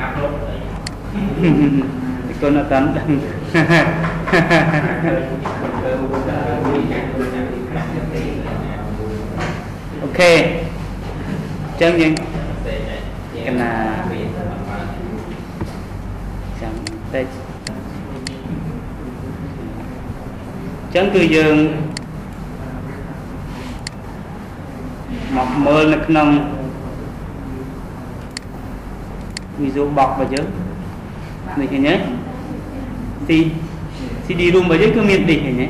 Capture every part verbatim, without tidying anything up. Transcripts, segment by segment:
con nó tấn ok chân nhưng cái là chẳng đây chân cứ dừng mọc mơ lực nông ví dụ bọc vào chứ này thế nhé thì thì đi luôn vào chứ cứ miền đỉnh này nhé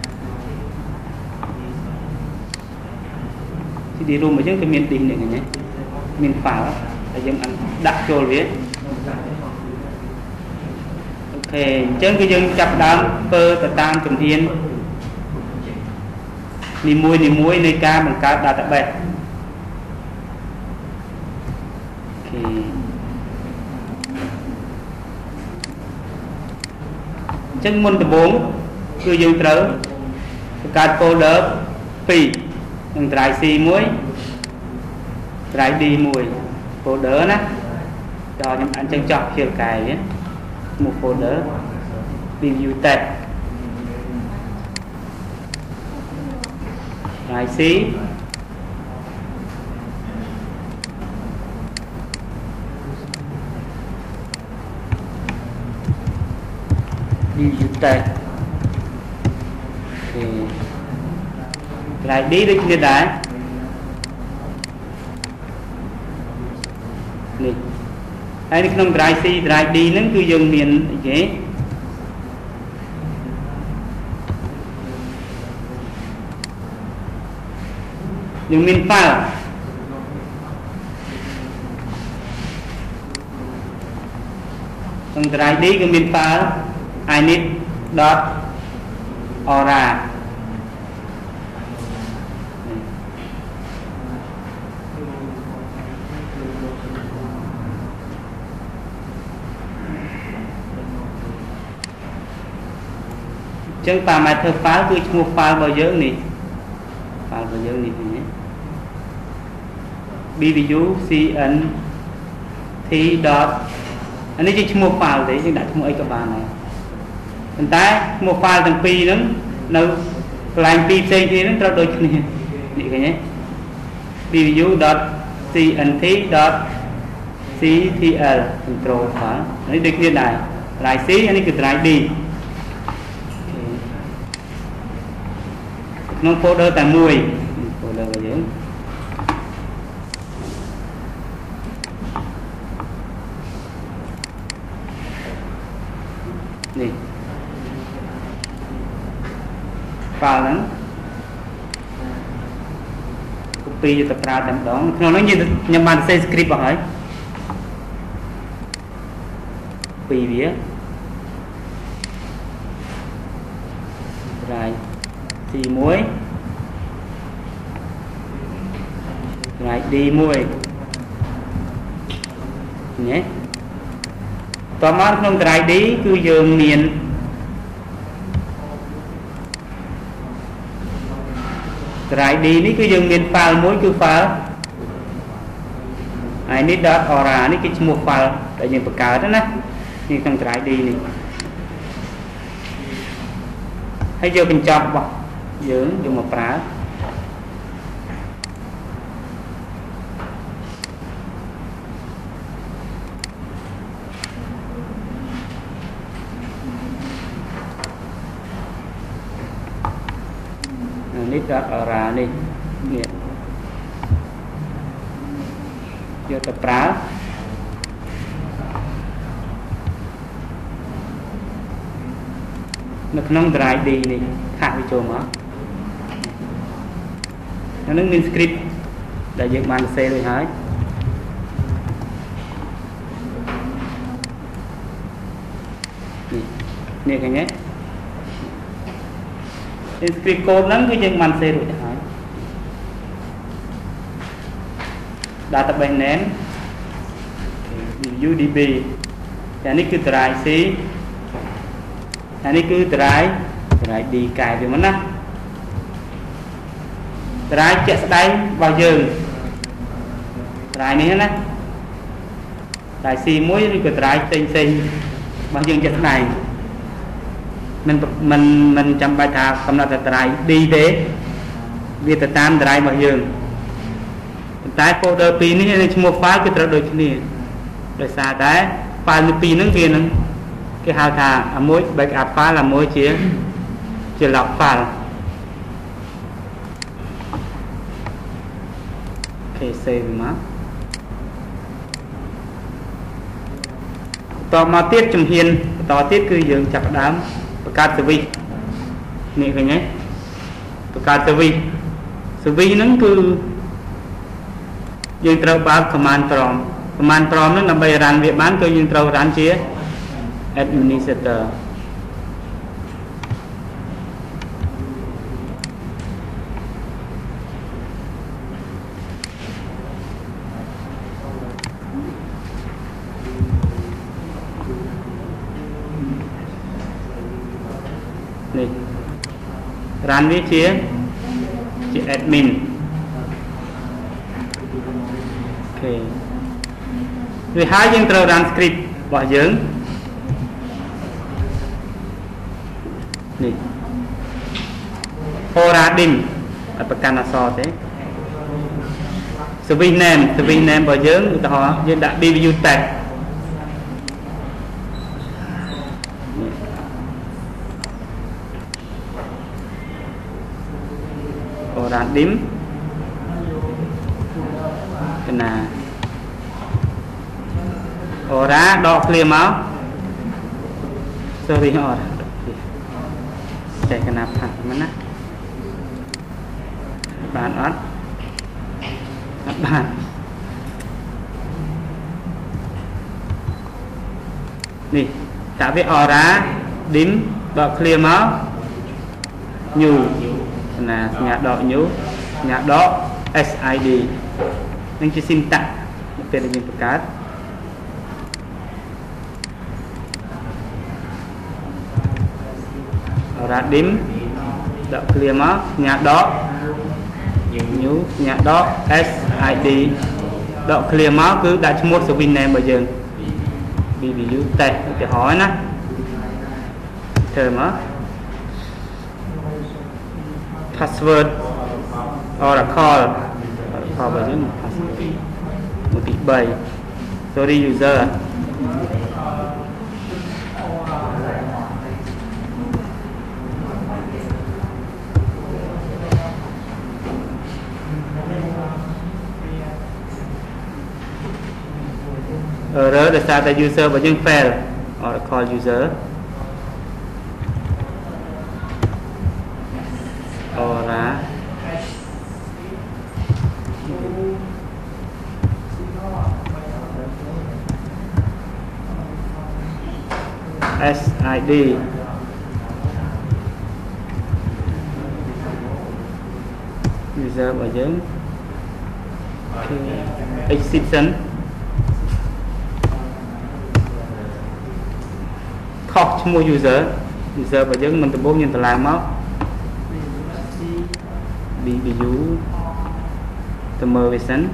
thì đi luôn vào chứ cái miền đỉnh này nhé miền phá là dân ăn đặt trôi viết ok chân cái dân chập đám cơ tờ tam cầm thiên ni muối ni muối nơi ca bằng cá đa tập bè ok chân môn tập bốn cứ dân trớ cá cô đỡ pì bằng trái xì muối trái đi muối cô đỡ nè cho những anh chân chọc chiều cài ấy một cô đỡ review tệp trái xí review tệp thì lại đi được như đấy này đây nó không trái xí trái đi nó cứ dừng miền vậy nhưng mình file còn trái đi cái mình file I need dot aura chân parameter file cứ mua file bao nhiêu này file bao nhiêu này nhé bvu cn thì dot anh ấy chỉ mua file đấy nhưng đã mua ấy các bạn này hiện tại mua file thằng pi nó đâu line pi trên kia nó trao đổi này vậy cái nhé bvu dot cnt dot ctl control file đấy được như này lại xí anh ấy cứ lại đi nó folder tại mùi folder vào dưới nè file lắm copy cho tập ra tầm đó nó nói như nhằm bàn xây script vào ấy copy vía rồi thì muối lại đi muối nhé tóm mắt không trái đi cứ dường miền trái đi ní cứ dường miền phal muối cứ phal ai ní đó ora ní cái một phal tại những bậc cao đó nè nhưng không trái đi này hay giờ mình chọn vào dưỡng dùng một phá nít ra ở ra đi giờ tập phá nó không trái đi này hạ đi chỗ mà nó nâng min script để dựng màn xe rồi hả nè cái nhé script code nâng cái dựng màn xe rồi hả database name udb cái này cứ try xí cái này cứ try try đi cài về mất trái chạy đây vào giường trái này nè đại si muối thì cái trái xinh xinh bao nhiêu chất này mình mình mình chăm bài thà cầm là trái đi thế vì ta tam trái bao nhiêu trái folder pin này chỉ một file cái đôi này đời xa đấy file pin nó kia nó cái hào thà muối backup file là muối chia chia lọc file okay save màต่อมาទៀតជំហានបន្តទៀតគឺយើងចាប់ផ្ដើមបង្កើត service នេះឃើញទេបង្កើត service service ហ្នឹងគឺយើងត្រូវបើក command prompt command prompt ហ្នឹងដើម្បី run វាបានគឺយើងត្រូវ run ជា administrator នេះ run វាជាជា admin អូខេវាហើយយើងត្រូវ run script របស់យើងនេះ Oradim អត់ប្រកាន់អក្សរទេ service name service name របស់យើងឧទាហរណ៍យើងដាក់ dbu tag Oradim កណា Ora ដក clear មក sorry Ora ចេះកណាផាត់មិនណាបានអត់អត់បាននេះតាវា Ora dim ដក clear មក new ណាសញ្ញាដក new សញ្ញាដក sid នឹងជា syntax ពេលដែលយើងបង្កើត Oradim ដក clear មកសញ្ញាដក new សញ្ញាដក sid ដក clear មកគឺដាក់ឈ្មោះ service name របស់យើង dbu test ឧទាហរណ៍ណាធ្វើមក password Oracle Oracle របស់យើង password មួយទី3 sorry user error ដោយសារតែ user របស់យើង fail Oracle user Ora sid user របស់យើង exception ខុសឈ្មោះ user user របស់យើងមិនដំបូងយើងតម្លើងមក dbu ទៅមើលវាសិន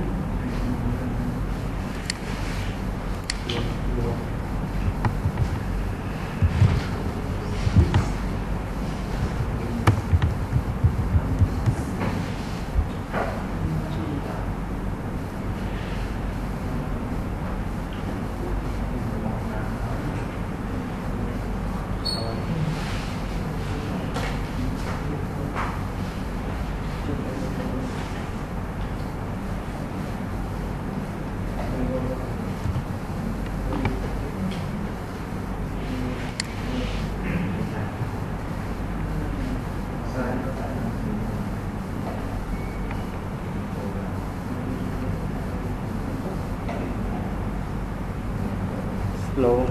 slow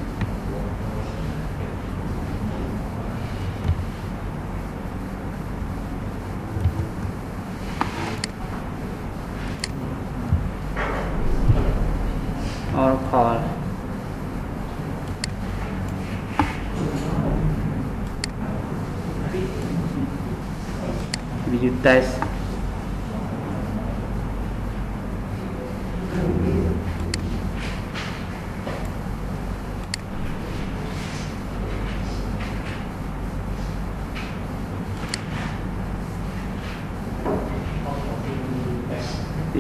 Oracle video test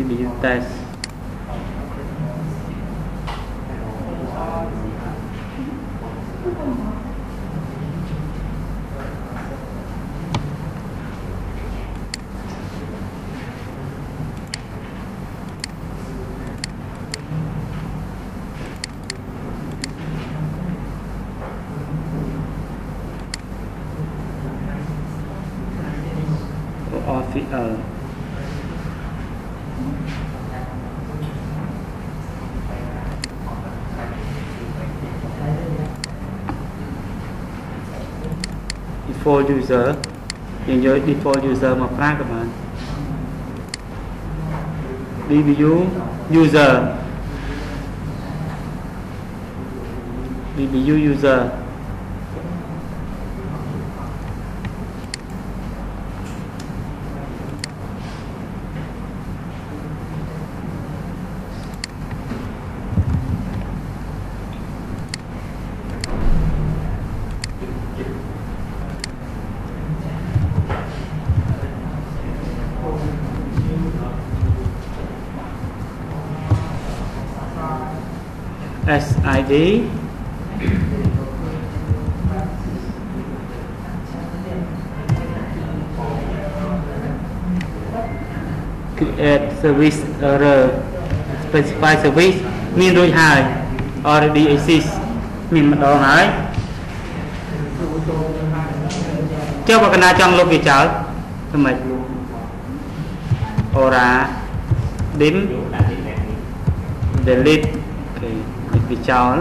view test or uh, default user enjoy default user mà phát các bạn dbu user dbu user sid create service error specify service មានរួចហើយ already exist មានម្ដងហើយចុះបើកណាចង់លុបវាចោលធ្វើម៉េច aura dim delete វាចោល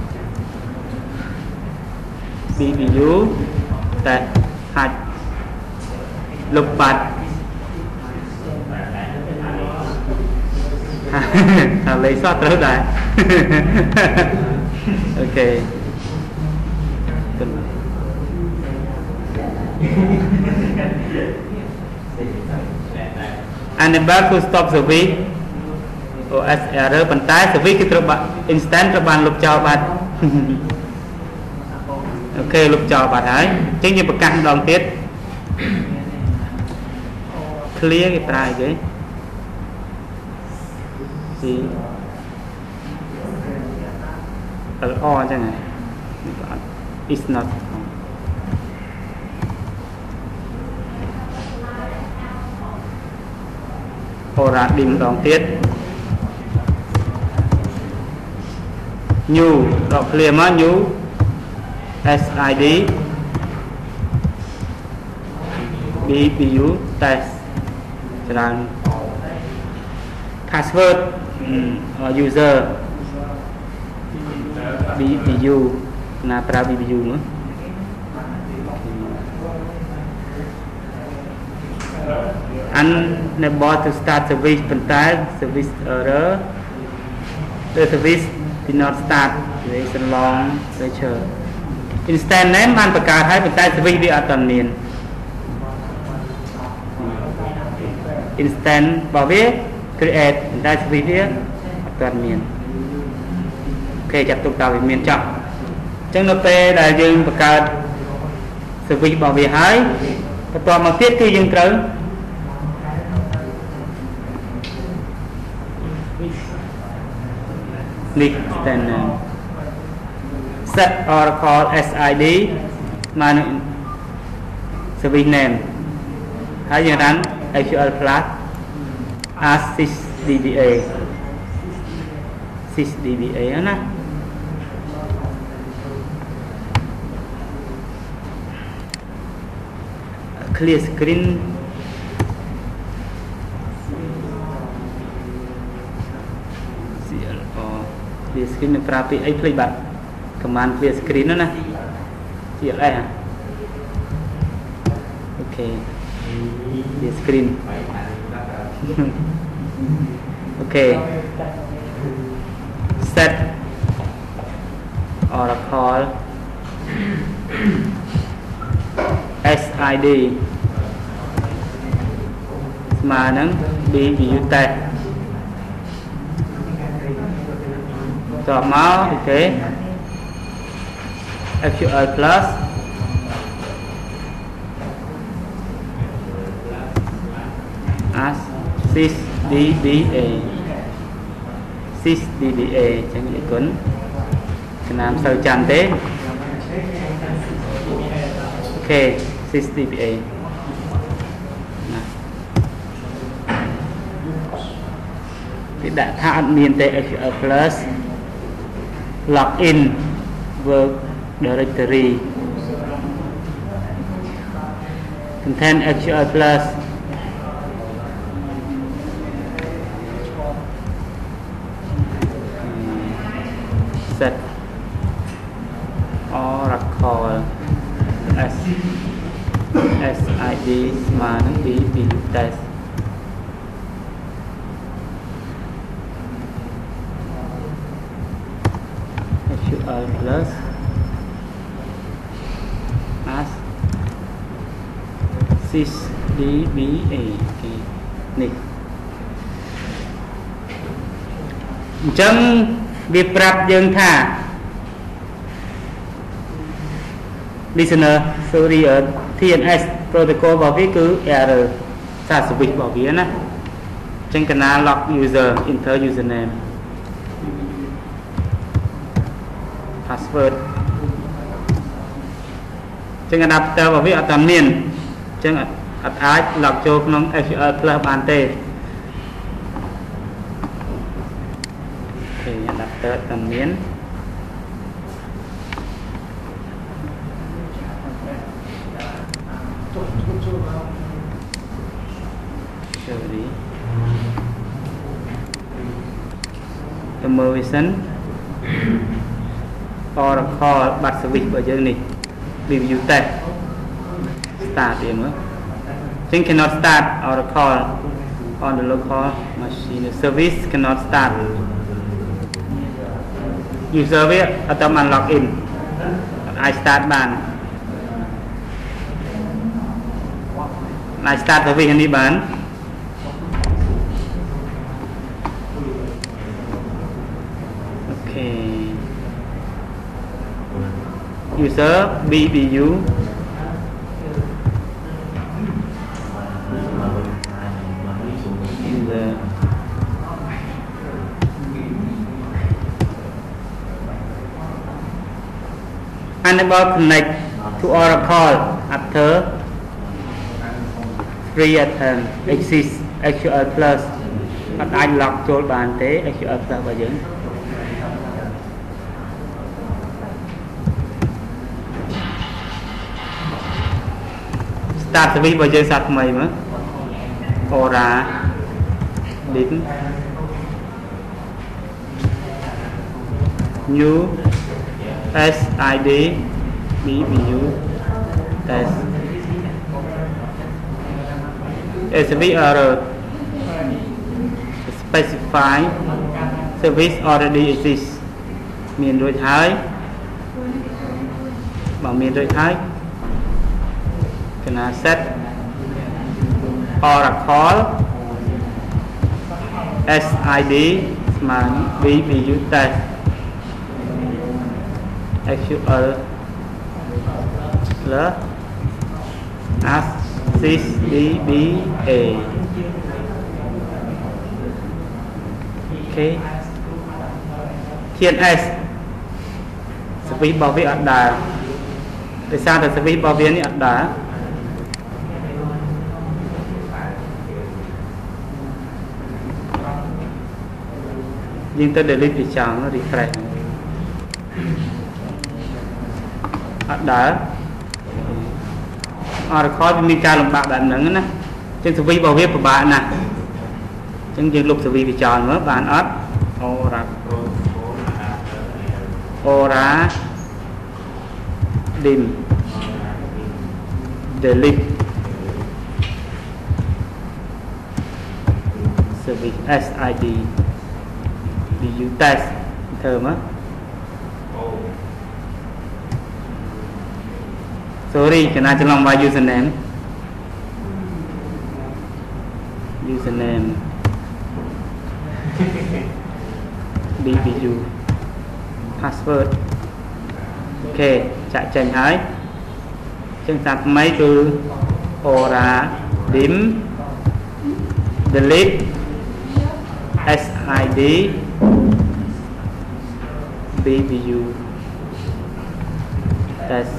dbu តែអាចលុបបាត់អាលេសតត្រូវដែរអូខេ enable to stop service ô ét error ប៉ុន្តែ service គឺត្រូវបាត់ instant ត្រូវបានលុបចោលបាត់អូខេលុបចោលបាត់ហើយអញ្ចឹងយើងប្រកាសម្ដងទៀត clear គេប្រើអីគេទី lr អញ្ចឹងហ្នឹង is not aura dim ម្ដងទៀត new ដក clear មក new sid dbu test ច្រើន password user dbu ណាប្រើ dbu នោះ unable to start service ប៉ុន្តែ service error the service did not start it's a long feature instant name បានបង្កើតហើយប៉ុន្តែ service វាអត់ទាន់មាន instant របស់វា create ប៉ុន្តែ service វាអត់ទាន់មានអូខេចាប់ទុកតើវាមានចប់អញ្ចឹងនៅពេលដែលយើងបង្កើត service របស់វាហើយបន្ទាប់មកទៀតគឺយើងត្រូវនេះ standard set oracle sid មកនឹង service name ហើយយើង run sql plus as six dba six dba ណា clear screen clear screen នឹងប្រើពាក្យអីភ្លេចបាត់ command clear screen នោះណា cls អូខេ clear screen អូខេ set oracle sid ស្មើនឹង dbu test តោះមកអូខេ sql plus as sys đê bê a six đê bê a chẳng vậy cuốn cái nam sâu chăn thế ok six đê bê a cái đã thả admin tê plus login work directory contain actual plus set oracle s sid mà nó bị bị test actual plus as six đê bê a okay. Này chẳng việc prap dương thả listener sorry ở tê en ét protocol bảo viết cứ error xa switch bảo viết á trên canal log user enter username password trên adapter bảo viết ở tầm miền trên ai log cho nó actual plus bàn tê thì adapter tầm miền sorry immersion oracle bắt switch vào dưới này review test start đi nữa chính cannot start oracle on the local machine service cannot start user viết ở tâm an login I start bàn I start service anh đi bán user bê bê u user enable connect to Oracle after free attempt exist actual plus anh log cho bàn thế actual plus bao nhiêu start service bao giờ sạc mày mà ora đến new sid bê bê u test service error specify service already exists miền rồi thái bảo miền rồi thái kena set Oracle sid man bê bê u test actual plus as six đê bê a ok tê en ét service bảo vệ ẩn đà để sao thì service bảo vệ ẩn đà nhưng tới delete thì chọn nó refresh đã Oracle mình ca làm bạc bạn nắng nè trên service bảo vệ của bạn nè trên dương lục service thì chọn nữa bạn ớt ora ora dim delete service sid bê u test thơm á sorry cái này chỉ làm bài username username bê bê u password ok chạy chạy hái chân sạc máy từ ora điểm delete S I D B B U test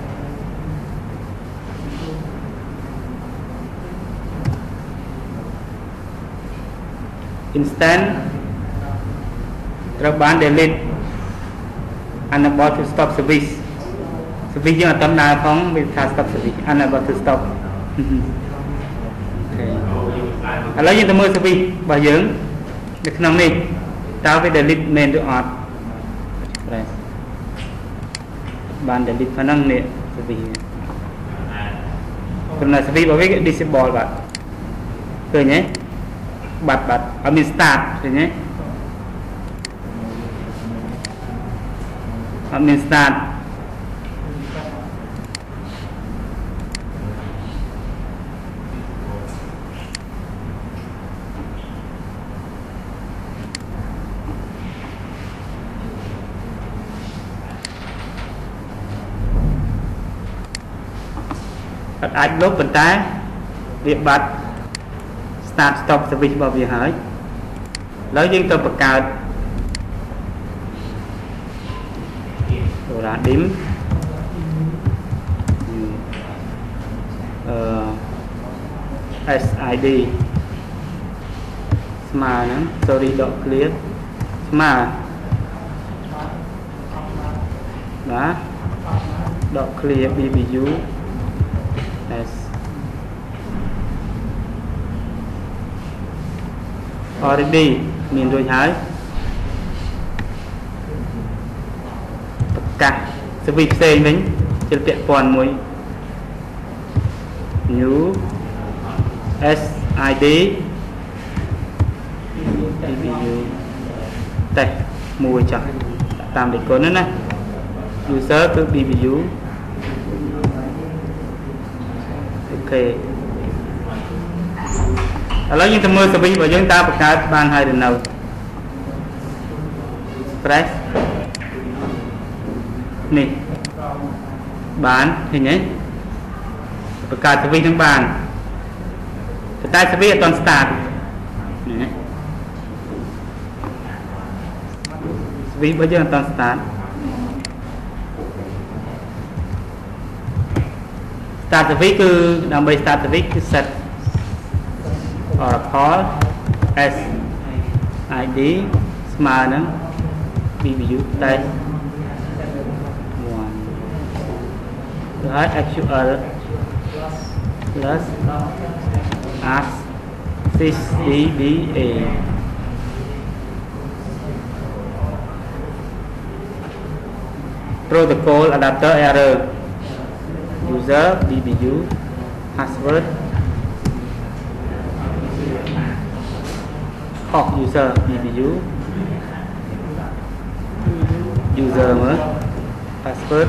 instant ត្រូវបាន delete unable to stop service service យើងអត់ទាន់ដើរផងវាថា stop service unable to stop ឥឡូវយើងទៅមើល service របស់យើងនៅក្នុងនេះតើវា delete មែនឬអត់បាន delete ប៉ុណ្ណឹងនេះ service ព្រោះ service របស់វា disable បាទឃើញទេបាត់បាត់អត់មាន start ឃើញទេអត់មាន start អត់អាចលុបប៉ុន្តែវាបាត់ start stop service របស់វាហើយឥឡូវយើងទៅបង្កើត Dora dim អឺ S I D ស្មើហ្នឹង sorry dot clear ស្មើបាទ dot clear B B U S already មានរួចហើយប្រកាស service ផ្សេងវិញជិលពាក់ព័ន្ធមួយ new S I D B B U តែមួយចុះតាមលេខកូនហ្នឹងណា user គឺ B B U អូខេឥឡូវយើងទៅមើល service របស់យើងតើបង្កើតបានហើយឬនៅ press នេះបានឃើញទេបង្កើត service នឹងបានតែ service អត់ទាន់ start នេះ service របស់យើងអត់ទាន់ start start service គឺដើម្បី start service គឺ set Oracle S I D ស្មើនឹង B B U តែមួយហើយ S Q L plus as six D B A protocol adapter error user B B U password of user B B U user mới password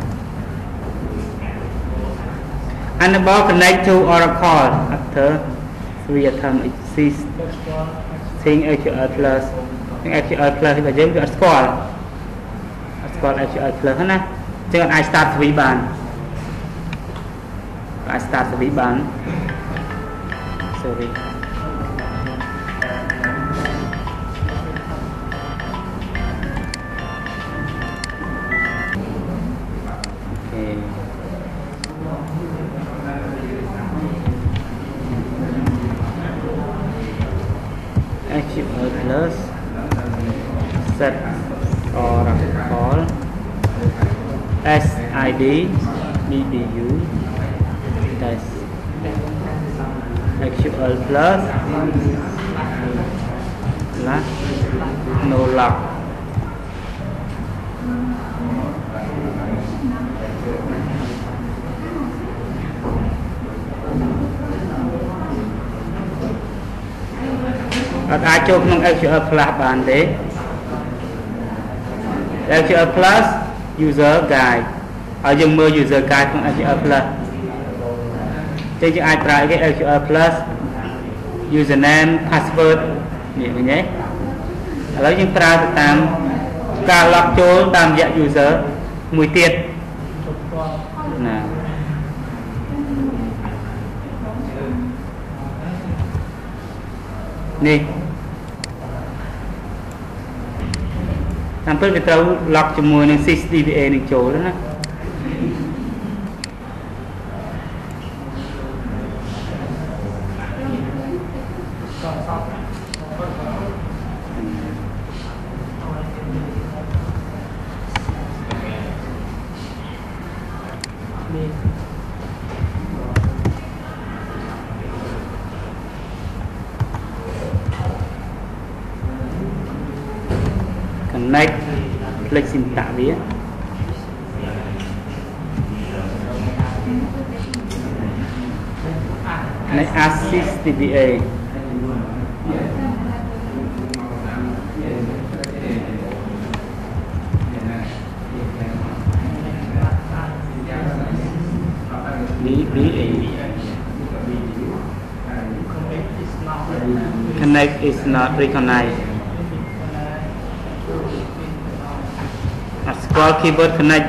enable connect to Oracle after three attempt exist thing H Q L plus H Q L plus bây giờវាអត់ស្គាល់អត់ស្គាល់ H Q L plus ណាចឹងអត់អាច start service បានអាច start service បាន sorry H Q L plus set Oracle S I D B B U test H Q L plus là no lockអត់អាចចូលក្នុង H Q L plus បានទេ H Q L plus user guide ហើយយើងមើល user guide ក្នុង H Q L plus ចឹងយើងអាចប្រើគេ H Q L plus username password នេះឃើញទេឥឡូវយើងប្រើទៅតាមការ log ចូលតាមរយៈ user មួយទៀតណានេះតាមពិតវាត្រូវ lock ជាមួយនឹង six D B A នឹងចូលណាconnect click syntax វាใน assist D B A D B A connect is not recognized scroll keyboard connect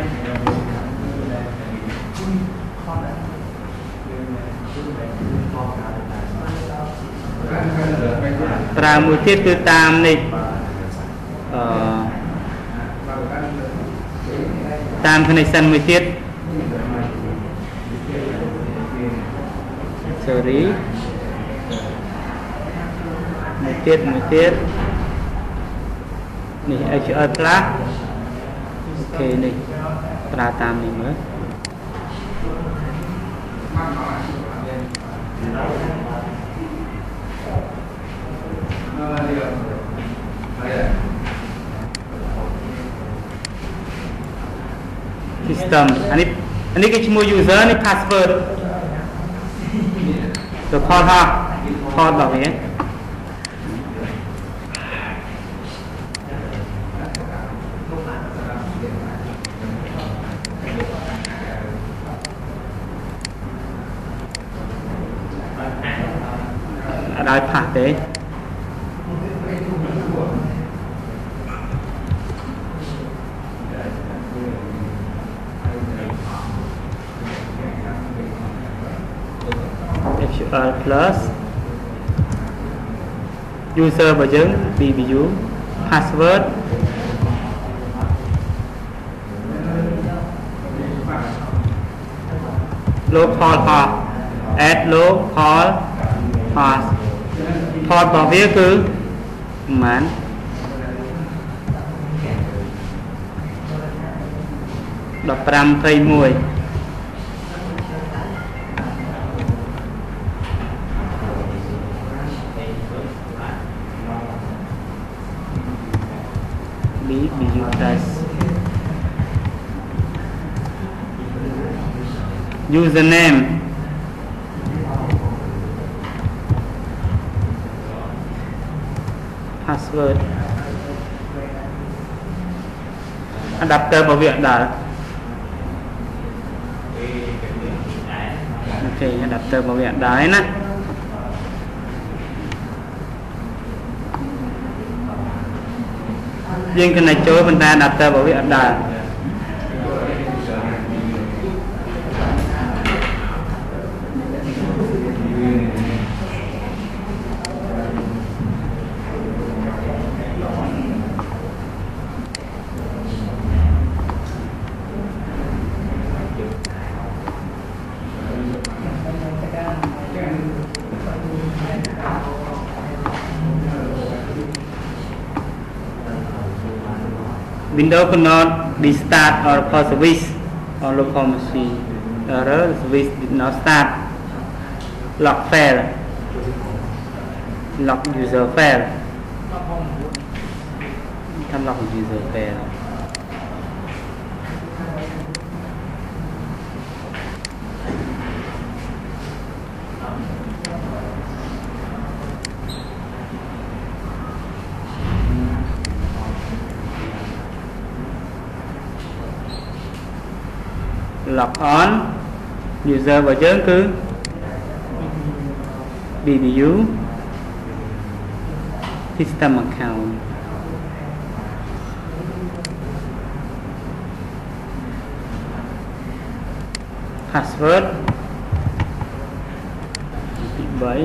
ប្រើមួយទៀតគឺតាមនេះអឺតាម connection មួយទៀត sorry មួយទៀតមួយទៀតនេះ H R plus អូខេនេះប្រើតាមនេះមើលsystem អានេះអានេះគេឈ្មោះ user នេះ password ទៅខលហោះខលដល់វាដោយផាសទេ H R plus user របស់យើង B B U password local path add local path port របស់វាគឺប្រហែលដប់ប្រាំភ័យមួយB B U test username password adapter របស់វាដល់អូខេ adapter របស់វាដល់ហើយណាយើងគណិតចូលប៉ុន្តែ adapter របស់វាអត់ដល់ Windows cannot be start or pause service on local machine. Error service did not start. Lock fail. Lock user fail. Thăm lock user fail. Log on user vào chớn cứ B B U system account password bảy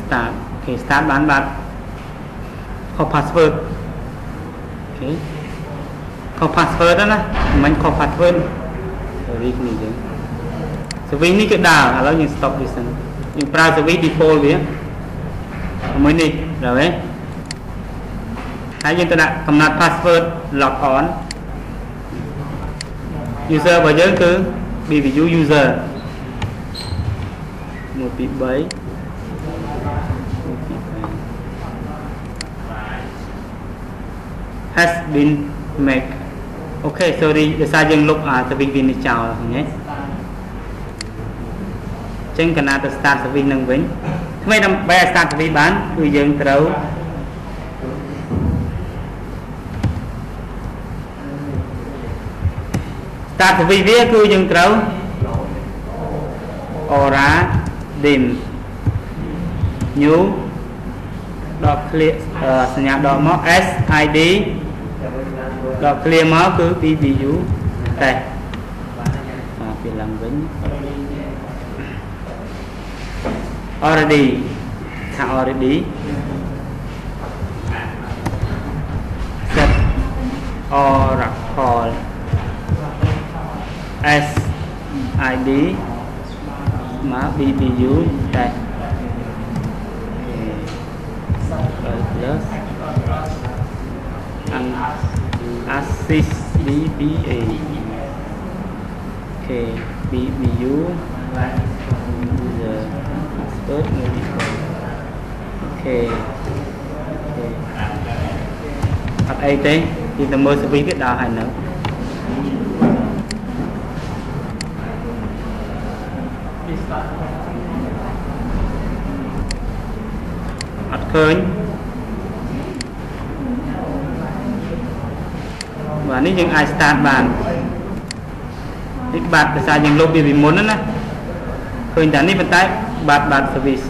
start okay start បានបាត់ខុស password okay ខុស password ណាមិនខុស password រីកនេះយើងសវិសនេះគឺដើរឥឡូវយើង stop វាសិនយើងប្រើសវិស default វាមួយនេះដល់ទេហើយយើងទៅដាក់កំណត់ password log on user របស់យើងគឺ bê vê u user mộtពី3 has been made okay sorry ដោយសារយើងលុបអា service វានេះចោលឃើញទេចឹងកណាទៅ start service នឹងវិញថ្មីដើម្បីឲ្យ start service បានគឺយើងត្រូវ start service វាគឺយើងត្រូវ aura dim new ដក clear សញ្ញាដកមក s id ដក clear មកគឺ bê vê u តែមកពីឡើងវិញ already ថា already set oracle s id មក bê vê u តែ plus and assist dba okay bê vê u the password okay okay អត់អីទេទីទៅមើល service វាដល់ហើយនៅអត់ឃើញបាទនេះយើងអាច start បាននេះបាត់ភាសាយើងលុបវាពីមុនណាឃើញតែនេះប៉ុន្តែបាត់បាត់ service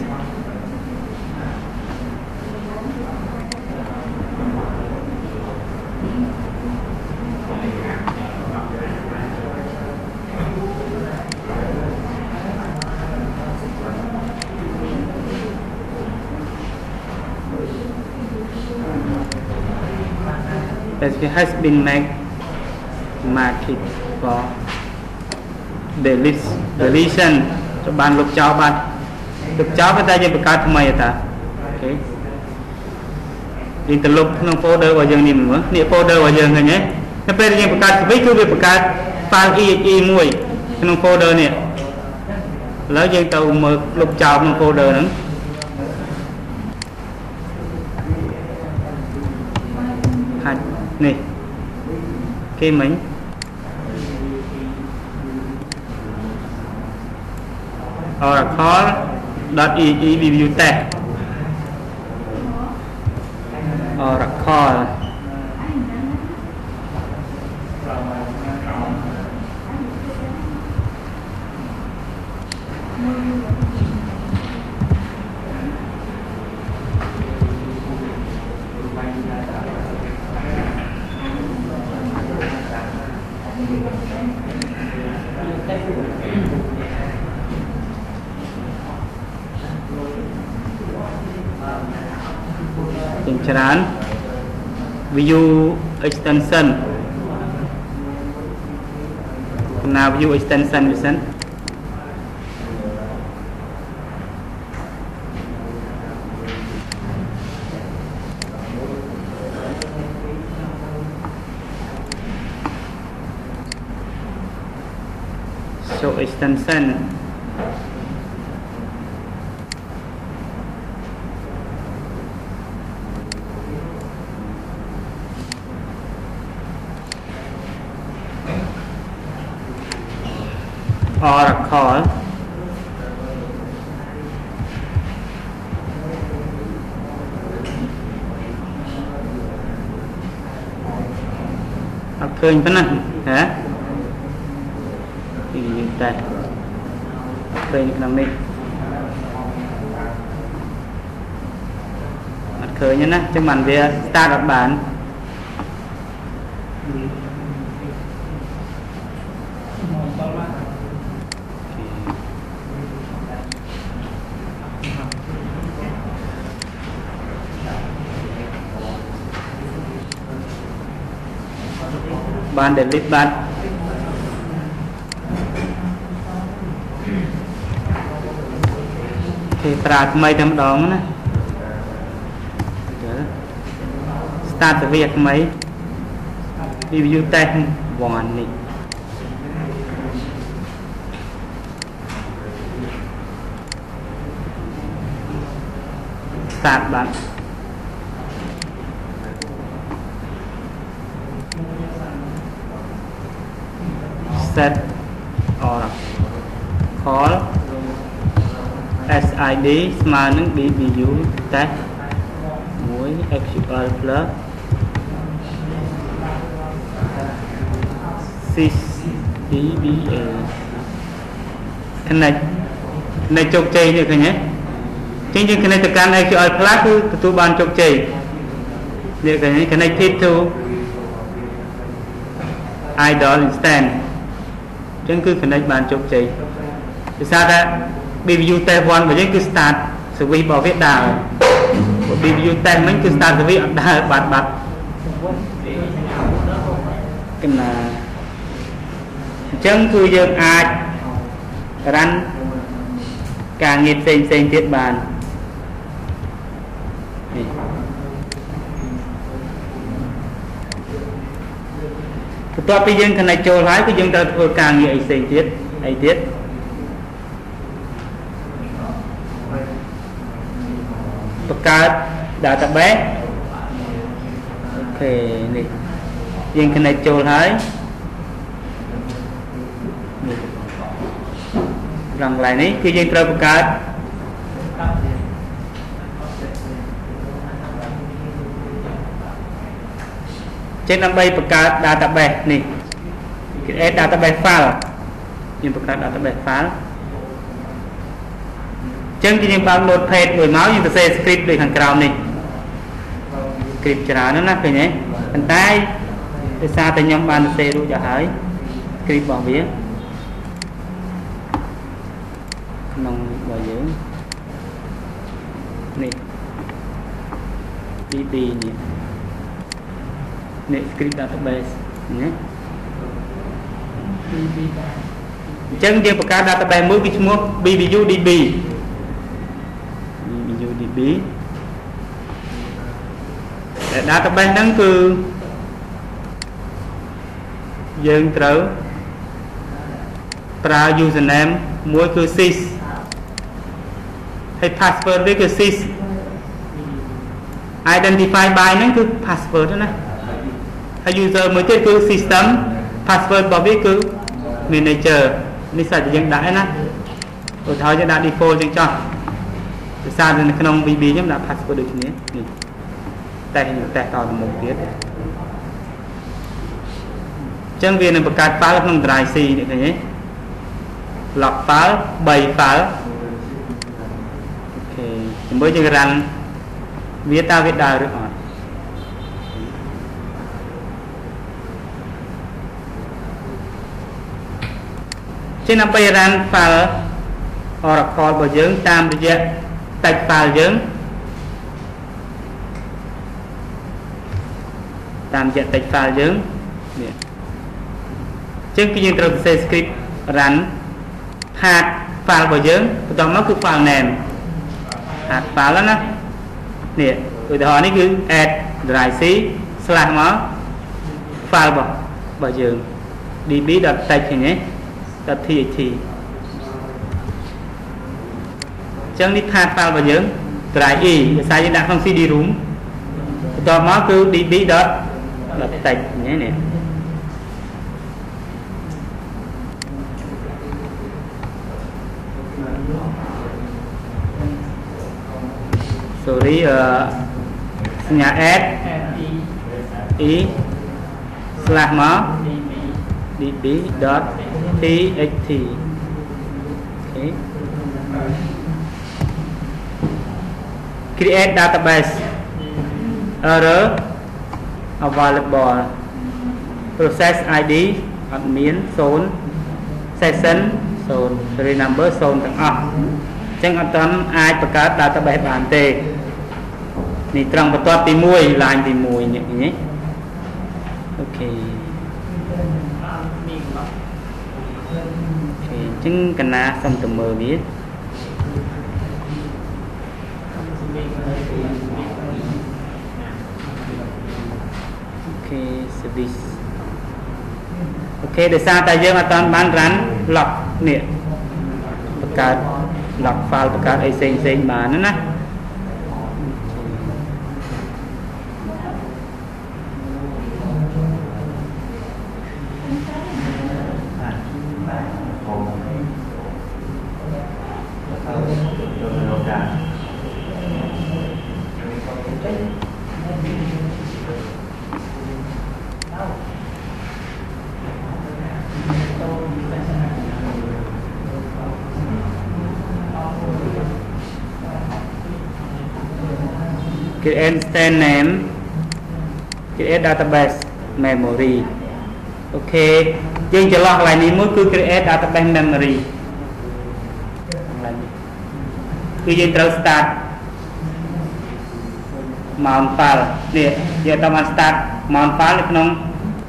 that has been made market for delete deletion ទៅបានលុបចោលបាត់លុបចោលប៉ុន្តែយើងបង្កើតថ្មីតាអូខេយើងទៅលុបក្នុង folder របស់យើងនេះមើលនេះ folder របស់យើងឃើញទេតែពេលយើងបង្កើត service គឺវាបង្កើត file exe មួយក្នុង folder នេះឥឡូវយើងទៅមើលលុបចោលក្នុង folder ហ្នឹងហាច់នេះគេមិញ oracle.exe view test oracleច្រើន view extension ណា view extension វាសិន show extension Oracle học khơi thế này hả thì như đây khơi như làm đi học khơi nhé nè cho mình về start các bạn ban delete ban thì pra mấy trăm đồng nè start từ việc mấy review tên one này start bạn set or call sid smartនឹង dbu test មួយ sql plus sysdba connect connect ជោគជ័យនេះឃើញទេចឹងយើង connect ទៅកាន់ sql plus គឺទទួលបានជោគជ័យនេះឃើញទេ connected to idle instance ចឹងគឺ connect បានជោគជ័យដោយសារតែ bvu test one របស់យើងគឺ start service របស់វាដើរ bvu test មិញគឺ start service អត់ដើរបាត់បាត់គណាអញ្ចឹងគឺយើងអាចរ៉ាន់ការងារផ្សេងផ្សេងទៀតបានបន្ទាប់ពីយើង connect ចូលហើយគឺយើងត្រូវធ្វើការងារអីផ្សេងទៀតអីទៀតបង្កើត database អូខេនេះយើង connect ចូលហើយនេះត្រង់កន្លែងនេះគឺយើងត្រូវបង្កើតចេញដើម្បីបង្កើត database នេះ create database file យើងបង្កើត database file ចឹងយើងបើក notepad មួយមកយើងសរសេរ script ដូចខាងក្រោមនេះ script ច្រើនណាស់ណាឃើញទេប៉ុន្តែដោយសារតែខ្ញុំបានសរសេររួចទៅហើយ script របស់វាក្នុងរបស់យើងនេះ db នេះនេះ script database ណាអញ្ចឹងយើងបង្កើត database មួយវាឈ្មោះ bvudb bvudb តែ database ហ្នឹងគឺយើងត្រូវប្រើ username មួយគឺ sys ហើយ password វាគឺ sys identify by ហ្នឹងគឺ password ណាហើយ user មួយទៀតគឺ system password របស់វាគឺ manager នេះសាច់យើងដាក់ឯណាឧទាហរណ៍យើងដាក់ default ចឹងចោះភាសានៅក្នុង vb ខ្ញុំដាក់ password ដូចគ្នានេះតែខ្ញុំតេស្តតទៅមុខទៀតចឹងវានឹងបង្កើត file ក្នុង drive C នេះឃើញទេ log file 3 file អូខេជាមួយយើង run វាតើវាដើរឬអត់ចឹងដើម្បី run file Oracle របស់យើងតាមរយៈ text file យើងតាមរយៈ text file យើងនេះចឹងគឺយើងត្រូវសរសេរ script run path file របស់យើងបន្ទាប់មកគឺ file name path file ណានេះឧទាហរណ៍នេះគឺ add drive c slash មក file របស់យើង db.text ហ្នឹងឯង .txt ចឹងនេះ path file របស់យើង drive e ភាសាយើងដាក់ក្នុង cd room បន្ទាប់មកគឺ db.text ហ្នឹងនេះsorry អឺសញ្ញា add e slash មក db.txt អូខេ create database error available process id អត់មានศูนย์ session ศูนย์ serial number ศูนย์ទាំងអស់អញ្ចឹងអត់ទាន់អាចបង្កើត database បានទេនេះត្រង់បន្ទាត់ទីមួយ line ទីមួយនេះអូខេ chứng cái na xong từ mờ biết ok service ok để sao tại dương mà toàn bán rắn lọc nè bậc cao lọc file bậc cao ấy xinh xinh mà nữa nè create instance name create database memory ok dương cho lọt lại ní mỗi cứ create database memory cứ dương trâu start mount file nè giờ tao mà start mount file được không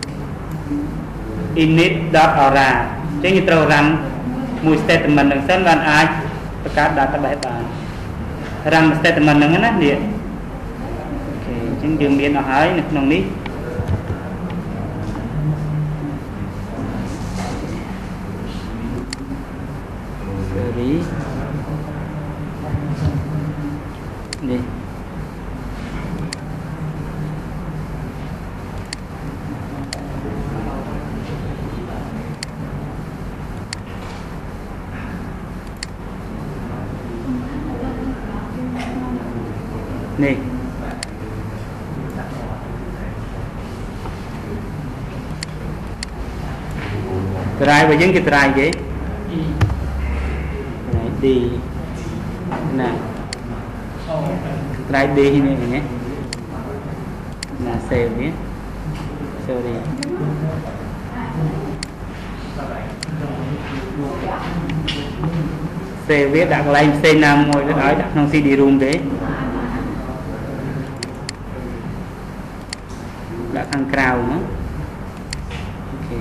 init.aura chứ như trâu răng mùi statement đằng sân van ai tất cả database bạn răng statement đằng đó nè chứng dương biến nó hỏi được nông ní xử lý đi nè try và những cái try vậy đi nè try đi này nhé là save nhé sorry save viết đặt lên c năm ngồi đó đặt trong cd room đấy đã thằng crowd nữa ok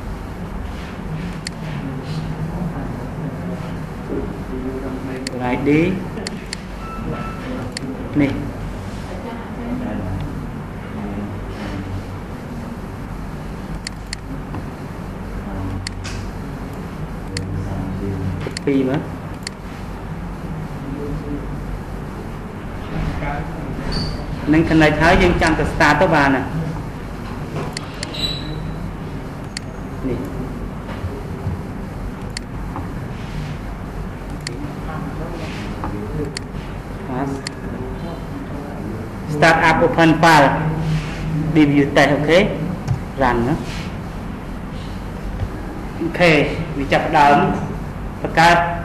lại đi nè copy nữa nên cái này thấy dân chẳng được start tới bà nè nè start up open file debut test ok run nữa ok vì chập đớn và cắt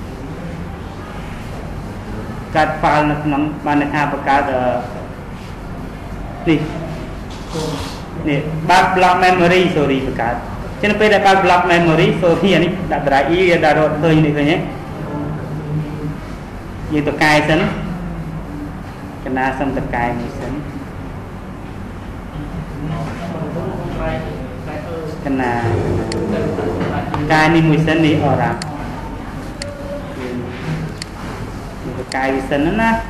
cắt file nó ban được hai và cắt đi nè ba block memory sorry và cắt cho nên bây giờ ba block memory sorry này đã đại ý đã rồi thôi như thế nhé như tôi cài sẵn cái na xong tập cài một sẵn cái na cài đi một sẵn đi ở rạp tập cài một sẵn đó nè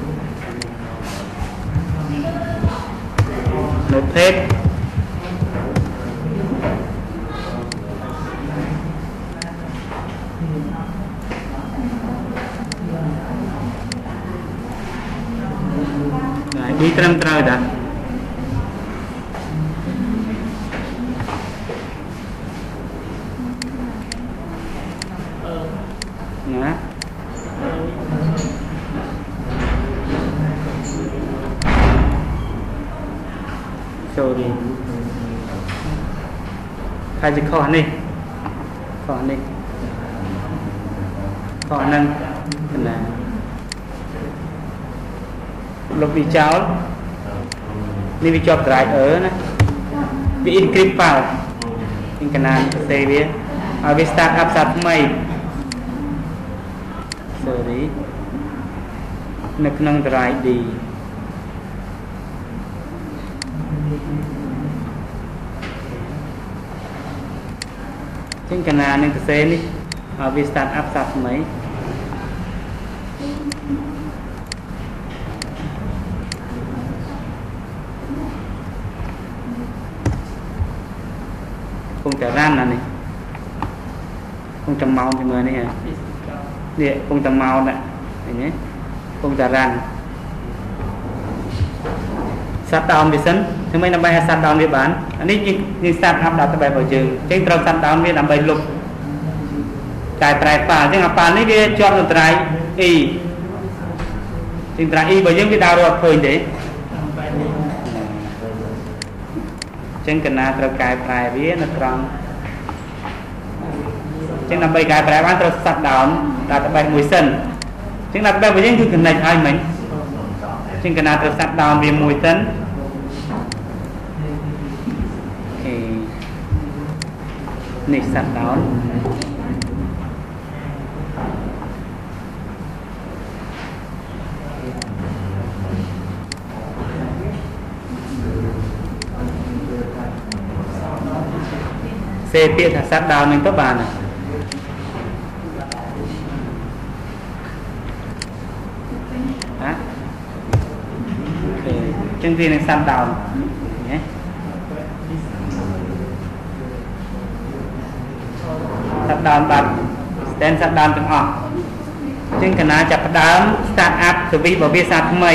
nộp hết đi trầm trời đã nè sorry khai chỉ khó này khó này khó nâng là lúc đi cháu đi bị chọc lại ở nè bị encrypt vào in cái này sẽ biết ở cái start up start mày sorry nực nâng lại đi trên cái này nên sẽ đi វា start up សាថ្មីគង់តែរ៉ាន់ណានេះគង់តែម៉ោនជាមួយនេះហ៎នេះគង់តែម៉ោនណាឃើញទេគង់តែរ៉ាន់shut down វាសិនធ្វើម៉េចដើម្បីឲ្យ shut down វាបានអានេះយើងយើង start up ដល់ទៅបែបរបស់យើងអញ្ចឹងត្រូវ shut down វាដើម្បីលុបកែប្រែ file អញ្ចឹងអា file នេះវាជាប់នឹង drive E ជាង drive E របស់យើងវាដើររត់ឃើញទេអញ្ចឹងកណាត្រូវកែប្រែវានៅត្រង់អញ្ចឹងដើម្បីកែប្រែបានត្រូវ shut down ដល់ទៅបែបមួយសិនអញ្ចឹងដល់បែបរបស់យើងគឺ connect ហើយមិញអញ្ចឹងកណាត្រូវ shut down វាមួយសិននេះ shut down សេពាក្យថា shut down នឹងទៅបានណាហ៎អូខេចឹងវានឹង shut down ណាshut down បាត់ stand shut down ទាំងអស់អញ្ចឹងកណាចាប់ផ្ដើម start up service របស់វាសារថ្មី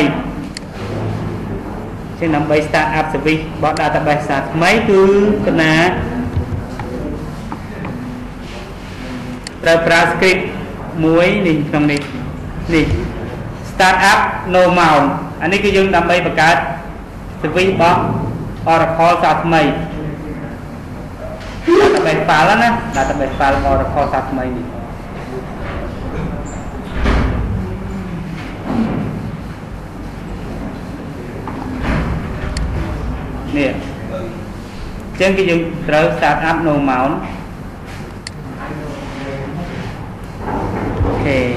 អញ្ចឹងដើម្បី start up service របស់ database សារថ្មីគឺកណាត្រូវប្រើ script មួយនេះក្នុងនេះនេះ start up no mount អានេះគឺយើងដើម្បីបង្កើត service របស់ Oracle សារថ្មីdatabase file ណា database file Oracle សាថ្មីនេះនេះអញ្ចឹងគឺយើងត្រូវ start up no mount អូខេ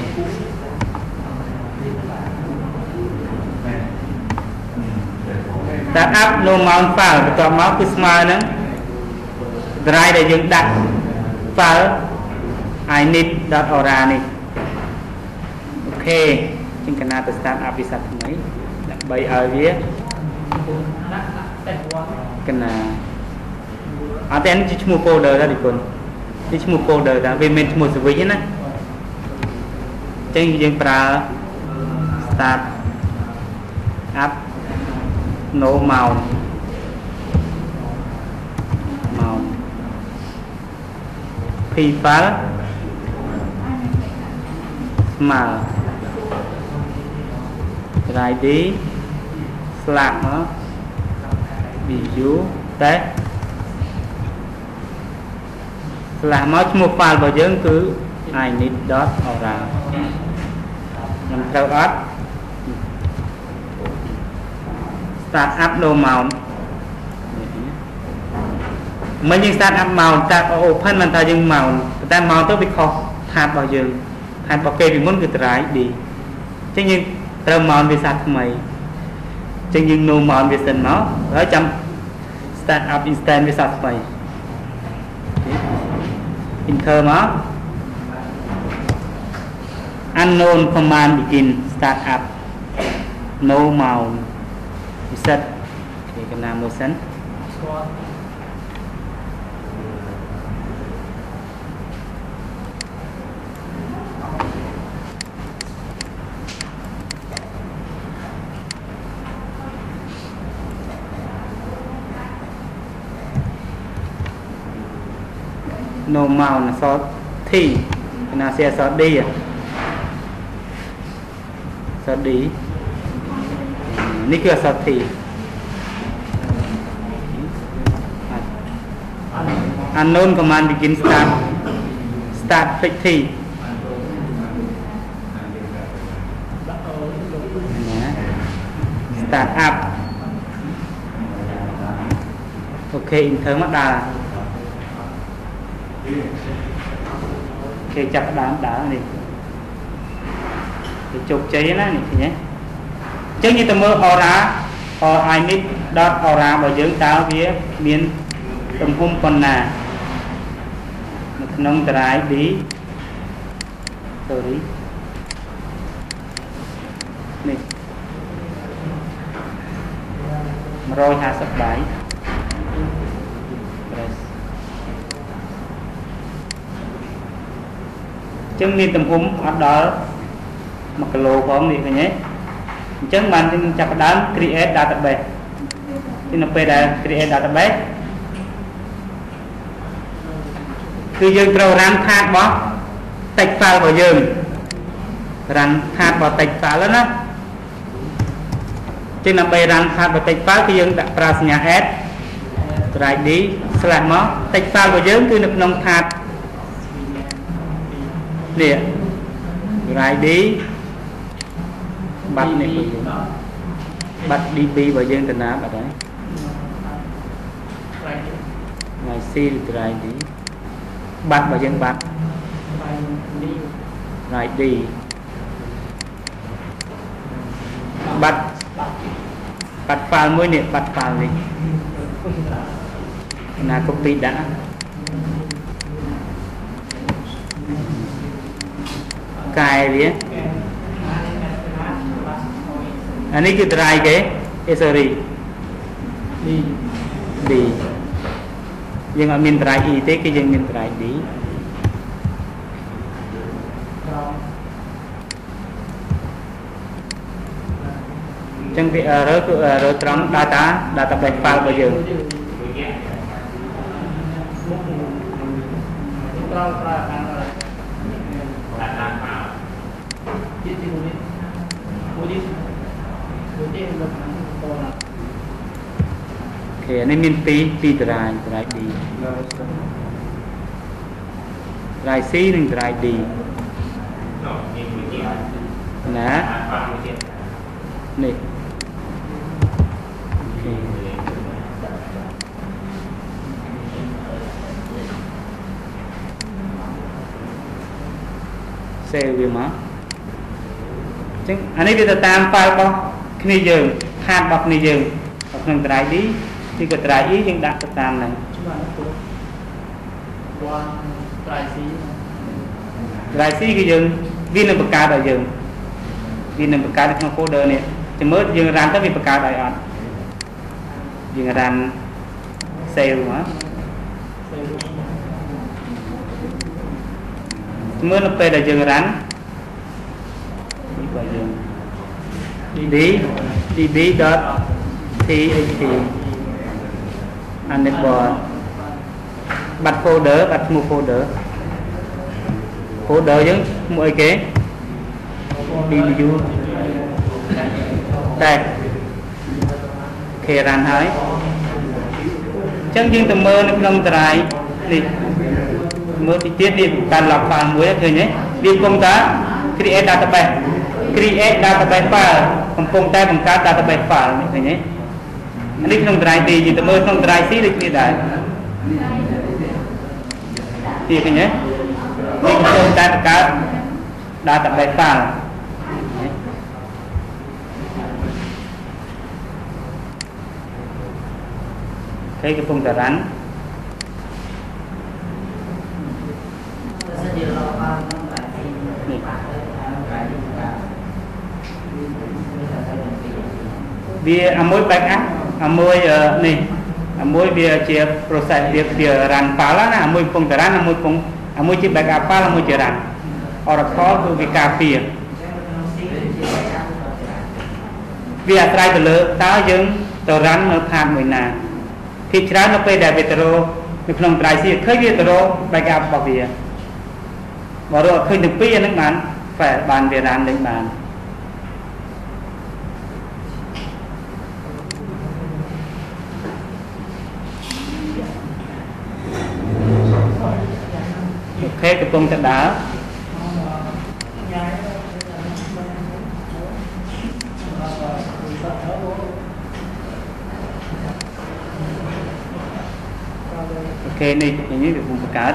start up no mount file បន្ទាប់មកគឺស្មើនឹង drive ដែលយើងដាក់ file init.aura នេះអូខេជាងកណាទៅ start up វិស័យថ្មីដើម្បីឲ្យវាកណាអត់តែនេះជាឈ្មោះ folder ដែរទីគុណនេះឈ្មោះ folder ដែរវាមិនឈ្មោះ switch ទេណាចឹងយើងប្រើ start up no mount mount people small id slash nó view đấy slash nó mua file vào dưỡng cứ init dot aura mình theo up start up no mount mình nhưng start up mount start open mình ta nhưng mount ta mount tới bị khó thạt vào giường thạt vào kê vì muốn người trái đi chứ nhưng tao mount vì sao mày chứ nhưng no mount vì sân nó ở trong start up instant vì sao mày enter nó unknown command begin start up no mount reset thì cái nào mới sẵn no mount là số thi cái nào sẽ số đi à số đi này kia số thi unknown command begin start start fix thi start up ok enter mắt đà ok chặt đá đá này để chụp cháy nó này nhé chứ như ta mơ aura or init dot aura bảo dưỡng tao phía miền tầm hôm còn là một nông trái đi sorry នេះmột trăm hai mươi bảy chân miền tầm hùng ở đó một cái lô của ông thì nhé chân mình chặt đám create database thì nó về là create database cứ dương program thác bó tách file vào dương rắn thác vào tách file đó trên là bề rắn thác vào tách file thì dương đã press nhà add rồi đi slash mó tách file vào dương cứ được nông thác nè rồi đi bắt này bắt đi đi vào dương tình áp ở đấy rồi xin rồi đi bắt vào dân bắt rồi đi bắt bắt file mới nè bắt file đi là copy đã cài đi anh ấy cứ try cái sorry đi đi nhưng mà mình try y tế cái dân mình try đi chẳng bị error của error trong data database file bây giờ ok nên mình pi pi try try đi try C nên try đi nè này save về má chứ anh ấy bây giờ tam file bao khi dừng hạt bọc này dừng hoặc là try đi thì có try ý nhưng đã có tam này try C cái dừng viên là bậc cao đại dừng viên là bậc cao trong folder này chỉ mới dừng ran tới vì bậc cao đại ăn dừng ran save má mới nó về là dừng ran đi đi đi dot txt underscore bắt folder bắt một folder folder chứ mỗi cái đi đi vô đây khe ran hỏi chân dương tầm mơ nó không trai đi mơ thì tiết đi bàn lọc phản muối thôi nhé đi công tác create database create database file công công tay bằng các database file này nhé anh đi không trai thì gì tầm mơ không trai xí được như đấy thì cái nhé đi công tay bằng các database file cái cái phông tà rắn vì à mối backup à mối này à mối việc chia process việc việc run file là mối phông tà rắn là mối phông à mối chia backup file là mối chia run Oracle của việc cà phê vì à try từ lỡ tao dừng tờ rắn nó tham người nào thì ra nó về đại việt rồi nó không try gì khơi việt rồi backup bảo vệ bảo rồi khơi được pi nước bạn phải bàn về ran đến bàn ok cái công trận đá ok này ini được một cái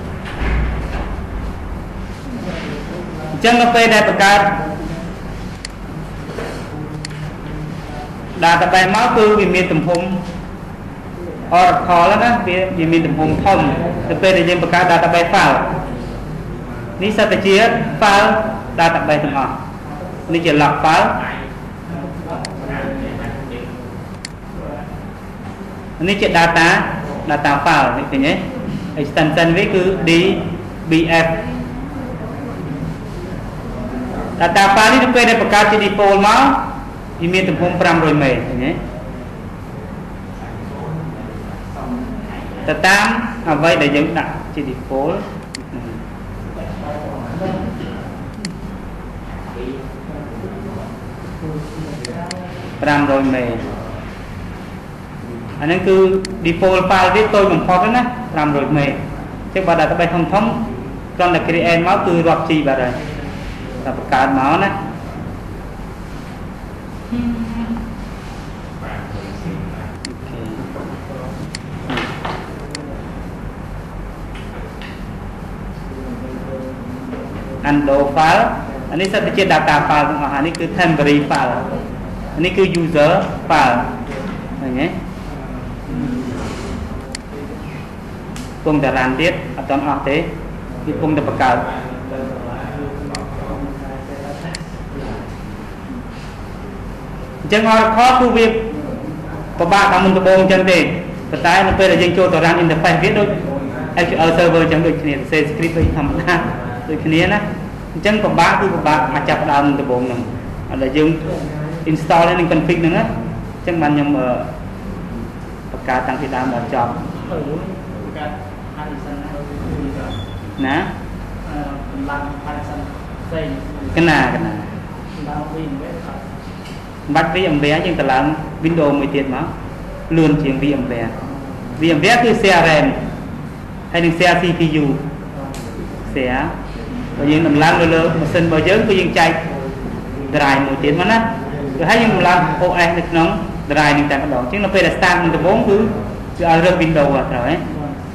chân nó về đây một cái database máu cứ vì miền tầm hùng Oracle đó vì vì miền tầm hùng thông từ về đây một cái database file នេះសិតតែជា file database ទាំងអស់នេះជា log file នេះជា data data file នេះឃើញទេ extension វាគឺ D B F data file នេះទៅពេលដែលបង្កើតជា default មកវាមានទំហំfive hundredមេឃើញទេទៅតាមអ្វីដែលយើងដាក់ជា default five hundredមេអាហ្នឹងគឺ default file វាតូចបំផុតណាfive hundredមេចឹងបើ database ធំធំគ្រាន់តែ create មកគឺរាប់ G បាត់ហើយតែបង្កើតមកណាundo file អានេះសិតតែជា data file ទាំងអស់អានេះគឺ temporary file អានេះគឺ user file ឃើញទេគង់តែ run ទៀតអត់ទាន់អស់ទេវាគង់តែបង្កើតអញ្ចឹង Oracle គឺវាពិបាកតាមមុនដំបូងអញ្ចឹងទេប៉ុន្តែនៅពេលដែលយើងចូលទៅ run interface វាដូច H L server អញ្ចឹងដូចគ្នា C script ដូចធម្មតាដូចគ្នាណាអញ្ចឹងពិបាកគឺពិបាកមកចាប់ដើមដំបូងហ្នឹងអត់ដែលយើង install ហើយនឹង config ហ្នឹងណាអញ្ចឹងបានខ្ញុំបង្កើតតាំងពីដើមដល់ចប់ណាកម្លាំង Python ផ្សេងកណាកណាដល់ VMware បាច់ VMware យើងទៅឡើង Windows មួយទៀតមកលឿនជាង VMware VMware គឺ share RAM ហើយនឹង share C P U share បើយើងដំឡើងលើលើម៉ាស៊ីនរបស់យើងគឺយើងចែក drive មួយទៀតមកណាគឺហើយយើងដំឡើង O S នៅក្នុង drive នេះតែម្ដងអញ្ចឹងនៅពេលដែល start នឹងដំបូងគឺវាឲ្យរើស Windows អត់ត្រូវទេ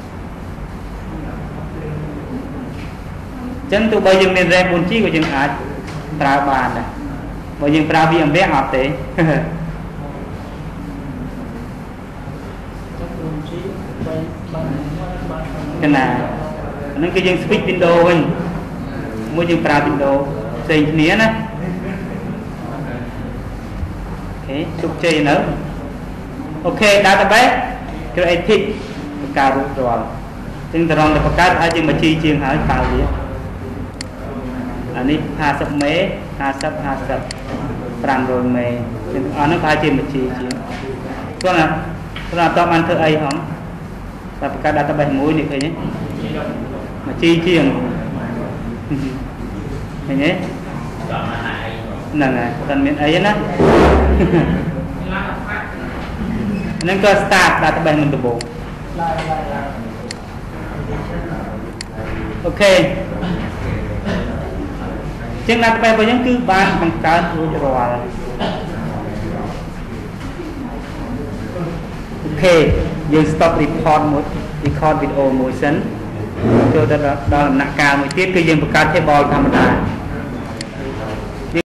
អញ្ចឹងទោះបីយើងមាន RAM four G ក៏យើងអាចប្រើបានដែរបើយើងប្រើ VMware អត់ទេកណាអានឹងគឺយើង switch Windows វិញមួយយើងប្រើ Windows ផ្សេងគ្នាណាអូខេជោគជ័យនៅអូខេ database created បង្កើតរូបរាល់អញ្ចឹងតរងទៅបង្កើតឲ្យជាមួយ G ជាងហើយបើវាអានេះfiftyមេfifty fifty five hundredមេទាំងអស់នោះបើជាមួយ G ជាងគាត់ណាគាត់អត់តបានធ្វើអីហងតែបង្កើត database មួយនេះឃើញទេមួយ G ជាងឃើញទេហ្នឹងហើយតែមានអីណាហ្នឹងក៏ start database មុនដំបូងអូខេជាង database របស់យើងគឺបានបង្កើតរួចរាល់អូខេយើង stop report មួយ record video មួយសិនចូលទៅដល់ដំណាក់កាលមួយទៀតគឺយើងបង្កើត table ធម្មតា